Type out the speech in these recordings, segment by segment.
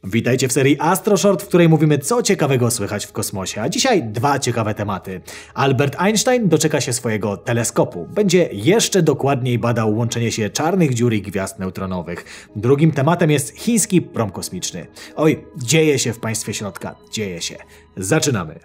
Witajcie w serii Astro Short, w której mówimy, co ciekawego słychać w kosmosie. A dzisiaj dwa ciekawe tematy. Albert Einstein doczeka się swojego teleskopu. Będzie jeszcze dokładniej badał łączenie się czarnych dziur i gwiazd neutronowych. Drugim tematem jest chiński prom kosmiczny. Oj, dzieje się w państwie środka. Dzieje się. Zaczynamy.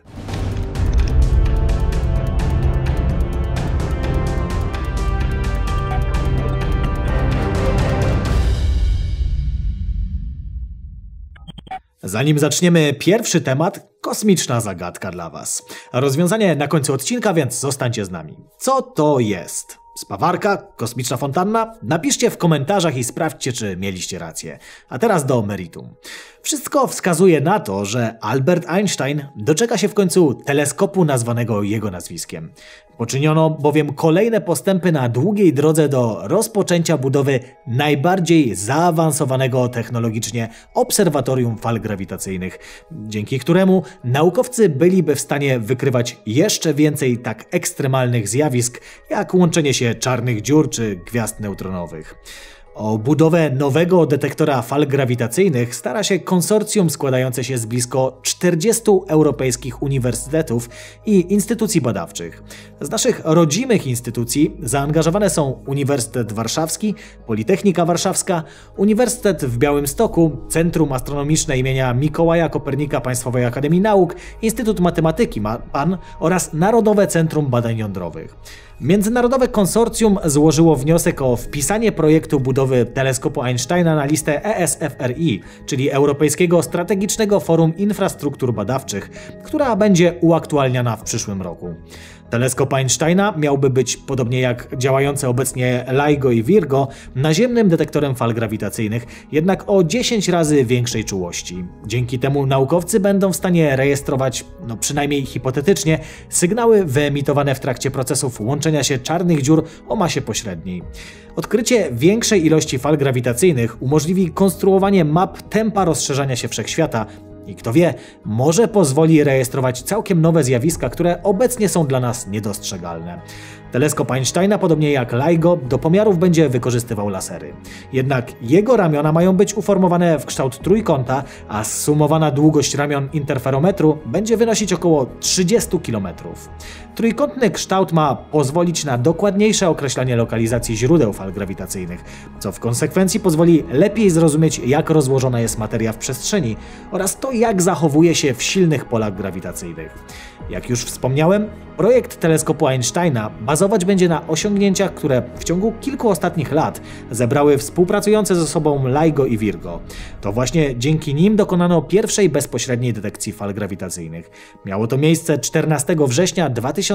Zanim zaczniemy pierwszy temat, kosmiczna zagadka dla Was. Rozwiązanie na końcu odcinka, więc zostańcie z nami. Co to jest? Spawarka? Kosmiczna fontanna? Napiszcie w komentarzach i sprawdźcie, czy mieliście rację. A teraz do meritum. Wszystko wskazuje na to, że Albert Einstein doczeka się w końcu teleskopu nazwanego jego nazwiskiem. Poczyniono bowiem kolejne postępy na długiej drodze do rozpoczęcia budowy najbardziej zaawansowanego technologicznie obserwatorium fal grawitacyjnych, dzięki któremu naukowcy byliby w stanie wykrywać jeszcze więcej tak ekstremalnych zjawisk, jak łączenie się czarnych dziur czy gwiazd neutronowych. O budowę nowego detektora fal grawitacyjnych stara się konsorcjum składające się z blisko 40 europejskich uniwersytetów i instytucji badawczych. Z naszych rodzimych instytucji zaangażowane są Uniwersytet Warszawski, Politechnika Warszawska, Uniwersytet w Białymstoku, Centrum Astronomiczne imienia Mikołaja Kopernika Państwowej Akademii Nauk, Instytut Matematyki PAN oraz Narodowe Centrum Badań Jądrowych. Międzynarodowe konsorcjum złożyło wniosek o wpisanie projektu budowy teleskopu Einsteina na listę ESFRI, czyli Europejskiego Strategicznego Forum Infrastruktur Badawczych, która będzie uaktualniana w przyszłym roku. Teleskop Einsteina miałby być, podobnie jak działające obecnie LIGO i Virgo, naziemnym detektorem fal grawitacyjnych, jednak o 10 razy większej czułości. Dzięki temu naukowcy będą w stanie rejestrować, przynajmniej hipotetycznie, sygnały wyemitowane w trakcie procesów łączenia się czarnych dziur o masie pośredniej. Odkrycie większej ilości fal grawitacyjnych umożliwi konstruowanie map tempa rozszerzania się wszechświata, i kto wie, może pozwoli rejestrować całkiem nowe zjawiska, które obecnie są dla nas niedostrzegalne. Teleskop Einsteina, podobnie jak LIGO, do pomiarów będzie wykorzystywał lasery. Jednak jego ramiona mają być uformowane w kształt trójkąta, a zsumowana długość ramion interferometru będzie wynosić około 30 km. Trójkątny kształt ma pozwolić na dokładniejsze określanie lokalizacji źródeł fal grawitacyjnych, co w konsekwencji pozwoli lepiej zrozumieć, jak rozłożona jest materia w przestrzeni oraz to, jak zachowuje się w silnych polach grawitacyjnych. Jak już wspomniałem, projekt teleskopu Einsteina bazować będzie na osiągnięciach, które w ciągu kilku ostatnich lat zebrały współpracujące ze sobą LIGO i Virgo. To właśnie dzięki nim dokonano pierwszej bezpośredniej detekcji fal grawitacyjnych. Miało to miejsce 14 września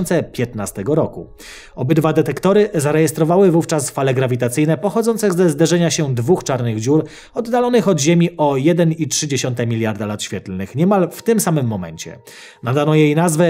2015 roku. Obydwa detektory zarejestrowały wówczas fale grawitacyjne pochodzące ze zderzenia się dwóch czarnych dziur oddalonych od Ziemi o 1,3 miliarda lat świetlnych, niemal w tym samym momencie. Nadano jej nazwę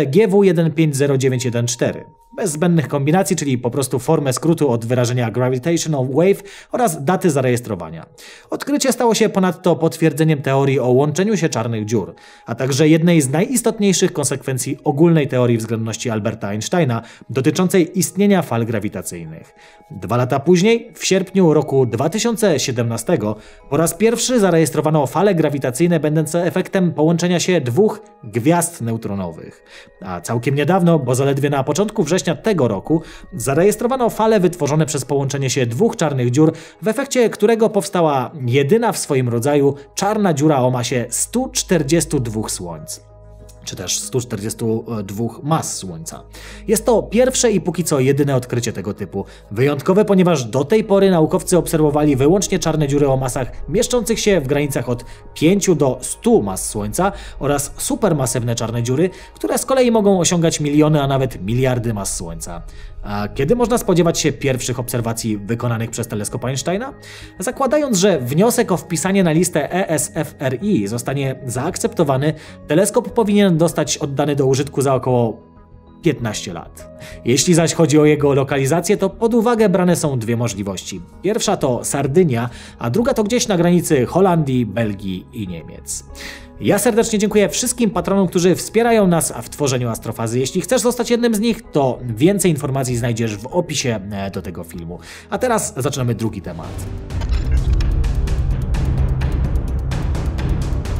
GW1500914. Bez zbędnych kombinacji, czyli po prostu formę skrótu od wyrażenia Gravitational Wave oraz daty zarejestrowania. Odkrycie stało się ponadto potwierdzeniem teorii o łączeniu się czarnych dziur, a także jednej z najistotniejszych konsekwencji ogólnej teorii względności Alberta Einsteina dotyczącej istnienia fal grawitacyjnych. 2 lata później, w sierpniu roku 2017, po raz pierwszy zarejestrowano fale grawitacyjne będące efektem połączenia się dwóch gwiazd neutronowych. A całkiem niedawno, bo zaledwie na początku września tego roku, zarejestrowano fale wytworzone przez połączenie się dwóch czarnych dziur, w efekcie którego powstała jedyna w swoim rodzaju czarna dziura o masie 142 słońc. Czy też 142 mas Słońca. Jest to pierwsze i póki co jedyne odkrycie tego typu. Wyjątkowe, ponieważ do tej pory naukowcy obserwowali wyłącznie czarne dziury o masach mieszczących się w granicach od 5 do 100 mas Słońca oraz supermasywne czarne dziury, które z kolei mogą osiągać miliony, a nawet miliardy mas Słońca. A kiedy można spodziewać się pierwszych obserwacji wykonanych przez teleskop Einsteina? Zakładając, że wniosek o wpisanie na listę ESFRI zostanie zaakceptowany, teleskop powinien zostać oddany do użytku za około 15 lat. Jeśli zaś chodzi o jego lokalizację, to pod uwagę brane są dwie możliwości. Pierwsza to Sardynia, a druga to gdzieś na granicy Holandii, Belgii i Niemiec. Ja serdecznie dziękuję wszystkim patronom, którzy wspierają nas w tworzeniu Astrofazy. Jeśli chcesz zostać jednym z nich, to więcej informacji znajdziesz w opisie do tego filmu. A teraz zaczynamy drugi temat.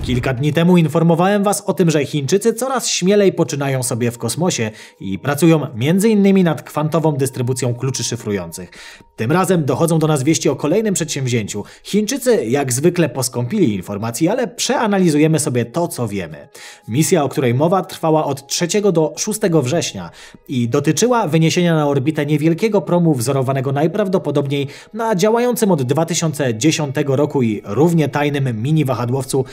Kilka dni temu informowałem Was o tym, że Chińczycy coraz śmielej poczynają sobie w kosmosie i pracują m.in. nad kwantową dystrybucją kluczy szyfrujących. Tym razem dochodzą do nas wieści o kolejnym przedsięwzięciu. Chińczycy jak zwykle poskąpili informacji, ale przeanalizujemy sobie to, co wiemy. Misja, o której mowa, trwała od 3 do 6 września i dotyczyła wyniesienia na orbitę niewielkiego promu wzorowanego najprawdopodobniej na działającym od 2010 roku i równie tajnym mini wahadłowcu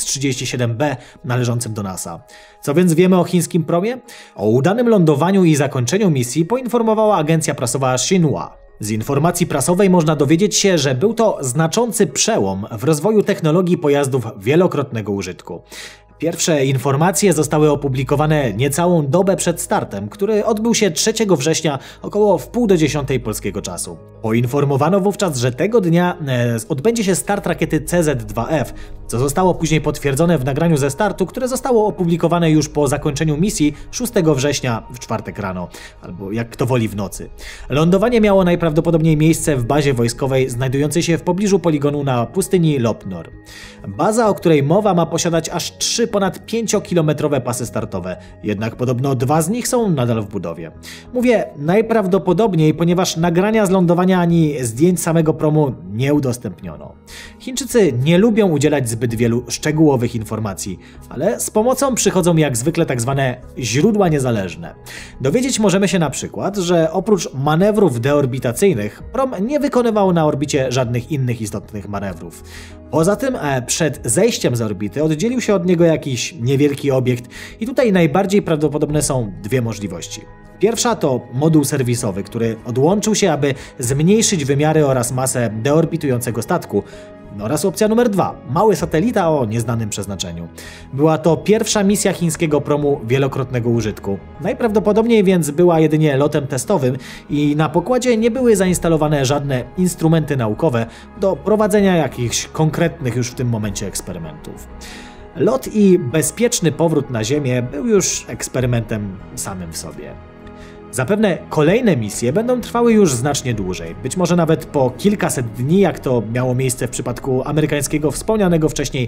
X-37B należącym do NASA. Co więc wiemy o chińskim promie? O udanym lądowaniu i zakończeniu misji poinformowała agencja prasowa Xinhua. Z informacji prasowej można dowiedzieć się, że był to znaczący przełom w rozwoju technologii pojazdów wielokrotnego użytku. Pierwsze informacje zostały opublikowane niecałą dobę przed startem, który odbył się 3 września około w 9:30 polskiego czasu. Poinformowano wówczas, że tego dnia odbędzie się start rakiety CZ-2F, co zostało później potwierdzone w nagraniu ze startu, które zostało opublikowane już po zakończeniu misji 6 września w czwartek rano, albo jak kto woli w nocy. Lądowanie miało najprawdopodobniej miejsce w bazie wojskowej znajdującej się w pobliżu poligonu na pustyni Lopnor. Baza, o której mowa, ma posiadać aż 3 ponad 5-kilometrowe pasy startowe, jednak podobno 2 z nich są nadal w budowie. Mówię najprawdopodobniej, ponieważ nagrania z lądowania ani zdjęć samego promu nie udostępniono. Chińczycy nie lubią udzielać zbyt wielu szczegółowych informacji, ale z pomocą przychodzą jak zwykle tak zwane źródła niezależne. Dowiedzieć możemy się na przykład, że oprócz manewrów deorbitacyjnych prom nie wykonywał na orbicie żadnych innych istotnych manewrów. Poza tym przed zejściem z orbity oddzielił się od niego jakiś niewielki obiekt i tutaj najbardziej prawdopodobne są 2 możliwości. Pierwsza to moduł serwisowy, który odłączył się, aby zmniejszyć wymiary oraz masę deorbitującego statku. Oraz opcja numer 2, mały satelita o nieznanym przeznaczeniu. Była to pierwsza misja chińskiego promu wielokrotnego użytku. Najprawdopodobniej więc była jedynie lotem testowym i na pokładzie nie były zainstalowane żadne instrumenty naukowe do prowadzenia jakichś konkretnych już w tym momencie eksperymentów. Lot i bezpieczny powrót na Ziemię był już eksperymentem samym w sobie. Zapewne kolejne misje będą trwały już znacznie dłużej, być może nawet po kilkaset dni, jak to miało miejsce w przypadku amerykańskiego wspomnianego wcześniej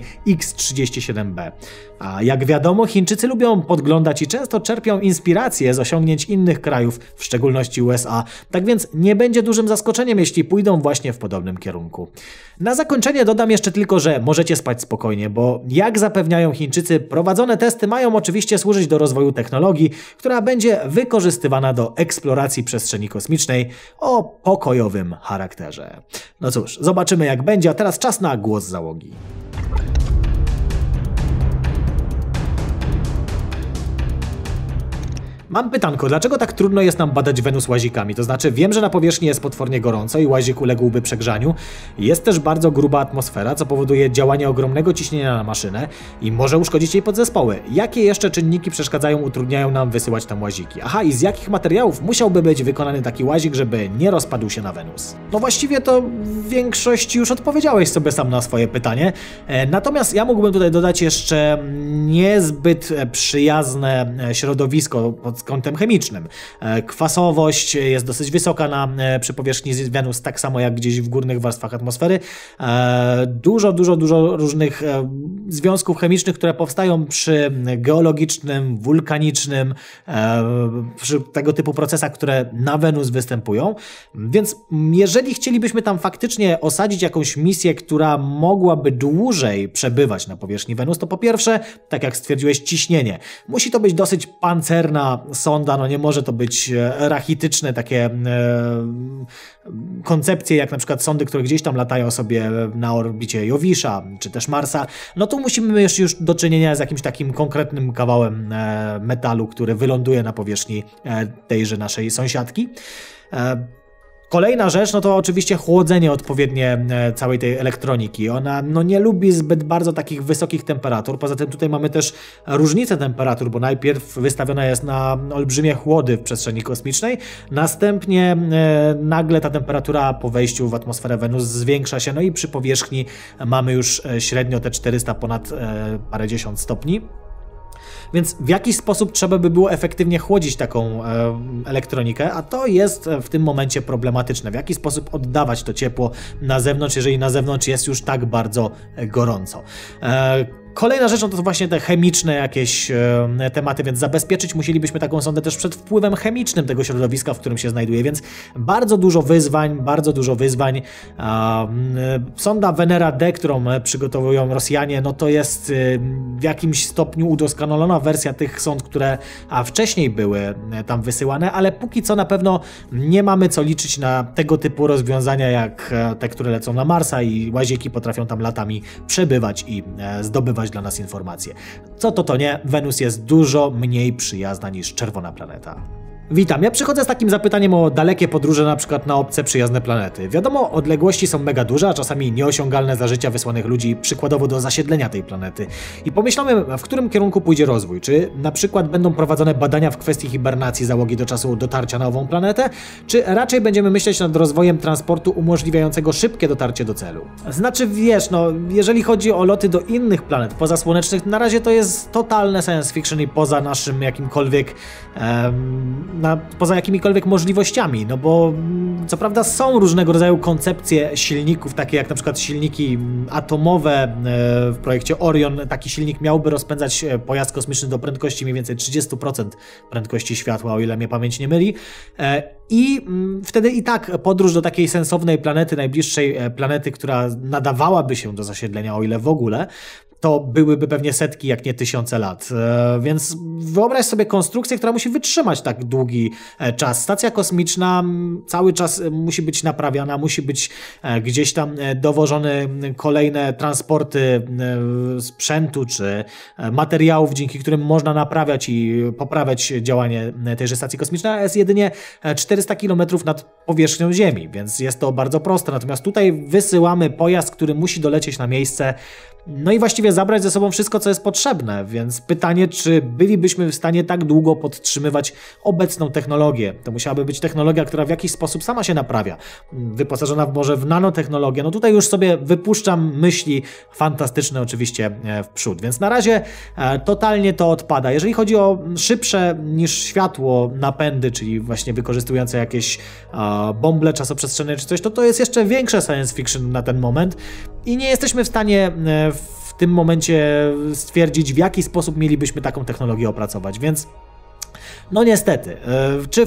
X-37B. A jak wiadomo, Chińczycy lubią podglądać i często czerpią inspiracje z osiągnięć innych krajów, w szczególności USA, tak więc nie będzie dużym zaskoczeniem, jeśli pójdą właśnie w podobnym kierunku. Na zakończenie dodam jeszcze tylko, że możecie spać spokojnie, bo jak zapewniają Chińczycy, prowadzone testy mają oczywiście służyć do rozwoju technologii, która będzie wykorzystywana do eksploracji przestrzeni kosmicznej o pokojowym charakterze. No cóż, zobaczymy jak będzie, a teraz czas na głos załogi. Mam pytanko, dlaczego tak trudno jest nam badać Wenus łazikami? To znaczy, wiem, że na powierzchni jest potwornie gorąco i łazik uległby przegrzaniu. Jest też bardzo gruba atmosfera, co powoduje działanie ogromnego ciśnienia na maszynę i może uszkodzić jej podzespoły. Jakie jeszcze czynniki przeszkadzają, utrudniają nam wysyłać tam łaziki? Aha, i z jakich materiałów musiałby być wykonany taki łazik, żeby nie rozpadł się na Wenus? No właściwie to w większości już odpowiedziałeś sobie sam na swoje pytanie. Natomiast ja mógłbym tutaj dodać jeszcze niezbyt przyjazne środowisko pod kątem chemicznym. Kwasowość jest dosyć wysoka przy powierzchni Wenus, tak samo jak gdzieś w górnych warstwach atmosfery. Dużo różnych związków chemicznych, które powstają przy geologicznym, wulkanicznym, przy tego typu procesach, które na Wenus występują. Więc jeżeli chcielibyśmy tam faktycznie osadzić jakąś misję, która mogłaby dłużej przebywać na powierzchni Wenus, to po pierwsze, tak jak stwierdziłeś, ciśnienie. Musi to być dosyć pancerna sonda, no nie może to być rachityczne takie koncepcje, jak na przykład sondy, które gdzieś tam latają sobie na orbicie Jowisza, czy też Marsa. No tu musimy mieć już do czynienia z jakimś takim konkretnym kawałem metalu, który wyląduje na powierzchni tejże naszej sąsiadki. Kolejna rzecz, no to oczywiście chłodzenie odpowiednie całej tej elektroniki. Ona nie lubi zbyt bardzo takich wysokich temperatur, poza tym tutaj mamy też różnicę temperatur, bo najpierw wystawiona jest na olbrzymie chłody w przestrzeni kosmicznej, następnie nagle ta temperatura po wejściu w atmosferę Wenus zwiększa się, no i przy powierzchni mamy już średnio te 400 ponad parędziesiąt stopni. Więc w jakiś sposób trzeba by było efektywnie chłodzić taką elektronikę, a to jest w tym momencie problematyczne. W jaki sposób oddawać to ciepło na zewnątrz, jeżeli na zewnątrz jest już tak bardzo gorąco. Kolejna rzecz to właśnie te chemiczne jakieś tematy, więc zabezpieczyć musielibyśmy taką sondę też przed wpływem chemicznym tego środowiska, w którym się znajduje, więc bardzo dużo wyzwań, bardzo dużo wyzwań. Sonda Venera D, którą przygotowują Rosjanie, no to jest w jakimś stopniu udoskonalona wersja tych sond, które wcześniej były tam wysyłane, ale póki co na pewno nie mamy co liczyć na tego typu rozwiązania jak te, które lecą na Marsa i łazieki potrafią tam latami przebywać i zdobywać dla nas informacje. Co to nie, Wenus jest dużo mniej przyjazna niż czerwona planeta. Witam, ja przychodzę z takim zapytaniem o dalekie podróże na przykład na obce przyjazne planety. Wiadomo, odległości są mega duże, a czasami nieosiągalne za życia wysłanych ludzi, przykładowo do zasiedlenia tej planety. I pomyślamy, w którym kierunku pójdzie rozwój. Czy na przykład będą prowadzone badania w kwestii hibernacji załogi do czasu dotarcia na ową planetę, czy raczej będziemy myśleć nad rozwojem transportu umożliwiającego szybkie dotarcie do celu. Znaczy wiesz, no jeżeli chodzi o loty do innych planet pozasłonecznych, na razie to jest totalne science fiction i poza naszym jakimkolwiek poza jakimikolwiek możliwościami, no bo co prawda są różnego rodzaju koncepcje silników, takie jak na przykład silniki atomowe w projekcie Orion. Taki silnik miałby rozpędzać pojazd kosmiczny do prędkości mniej więcej 30% prędkości światła, o ile mnie pamięć nie myli. I wtedy i tak podróż do takiej sensownej planety, najbliższej planety, która nadawałaby się do zasiedlenia, o ile w ogóle, to byłyby pewnie setki, jak nie tysiące lat. Więc wyobraź sobie konstrukcję, która musi wytrzymać tak długi czas. Stacja kosmiczna cały czas musi być naprawiana, musi być gdzieś tam dowożone kolejne transporty sprzętu czy materiałów, dzięki którym można naprawiać i poprawiać działanie tejże stacji kosmicznej. A jest jedynie 400 km nad powierzchnią Ziemi, więc jest to bardzo proste. Natomiast tutaj wysyłamy pojazd, który musi dolecieć na miejsce, no i właściwie zabrać ze sobą wszystko, co jest potrzebne, więc pytanie, czy bylibyśmy w stanie tak długo podtrzymywać obecną technologię. To musiałaby być technologia, która w jakiś sposób sama się naprawia, wyposażona może w nanotechnologię. No tutaj już sobie wypuszczam myśli fantastyczne oczywiście w przód, więc na razie totalnie to odpada. Jeżeli chodzi o szybsze niż światło napędy, czyli właśnie wykorzystujące jakieś bąble czasoprzestrzenne czy coś, to jest jeszcze większe science fiction na ten moment i nie jesteśmy w stanie w tym momencie stwierdzić, w jaki sposób mielibyśmy taką technologię opracować, więc no niestety, czy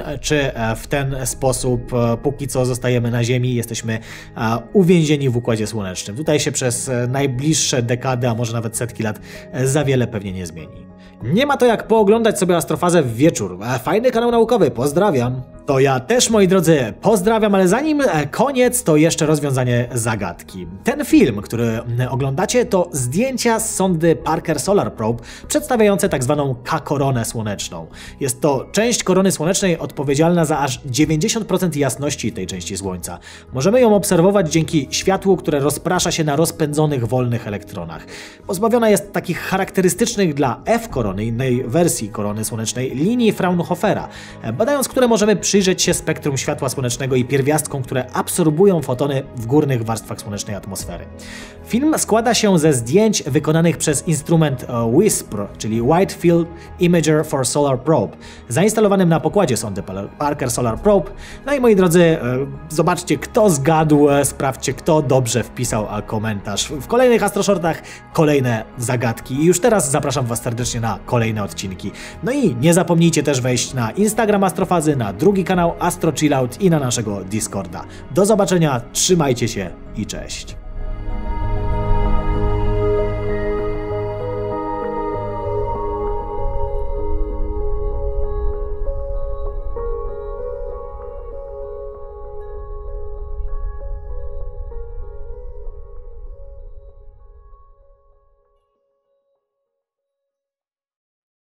w ten sposób póki co zostajemy na Ziemi, jesteśmy uwięzieni w Układzie Słonecznym. Tutaj się przez najbliższe dekady, a może nawet setki lat za wiele pewnie nie zmieni. Nie ma to jak pooglądać sobie astrofazę w wieczór. Fajny kanał naukowy, pozdrawiam. To ja też, moi drodzy, pozdrawiam, ale zanim koniec, to jeszcze rozwiązanie zagadki. Ten film, który oglądacie, to zdjęcia z sondy Parker Solar Probe przedstawiające tak zwaną K-koronę słoneczną. Jest to część korony słonecznej odpowiedzialna za aż 90% jasności tej części Słońca. Możemy ją obserwować dzięki światłu, które rozprasza się na rozpędzonych wolnych elektronach. Pozbawiona jest takich charakterystycznych dla F-korony, innej wersji korony słonecznej, linii Fraunhofera, badając które możemy przyjrzeć się spektrum światła słonecznego i pierwiastkom, które absorbują fotony w górnych warstwach słonecznej atmosfery. Film składa się ze zdjęć wykonanych przez instrument WISPR, czyli Wide Field Imager for Solar Probe, zainstalowanym na pokładzie sondy Parker Solar Probe. No i moi drodzy, zobaczcie, kto zgadł, sprawdźcie, kto dobrze wpisał komentarz. W kolejnych Astroshortach kolejne zagadki i już teraz zapraszam Was serdecznie na kolejne odcinki. No i nie zapomnijcie też wejść na Instagram Astrofazy, na drugi kanał Astro Chillout i na naszego Discorda. Do zobaczenia, trzymajcie się i cześć!